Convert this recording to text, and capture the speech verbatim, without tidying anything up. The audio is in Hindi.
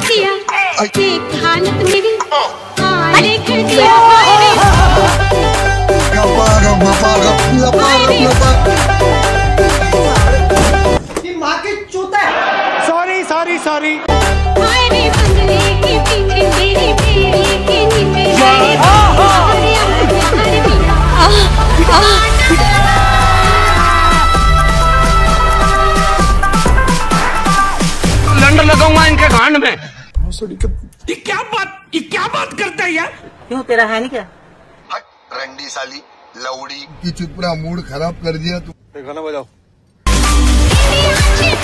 दिया एक हालत मेरी काले कर दिया ये माँ की चूता है। सॉरी सॉरी सॉरी मेरे बंगले के पीछे तेरी बेड़ी के नीचे लंडन लगाऊंगा इनके कांड में। ये क्या बात ये क्या बात करता है यार? क्यों तेरा है नहीं क्या? रंडी साली लौड़ी की चुप पूरा मूड खराब कर दिया तू। गाना बजाओ।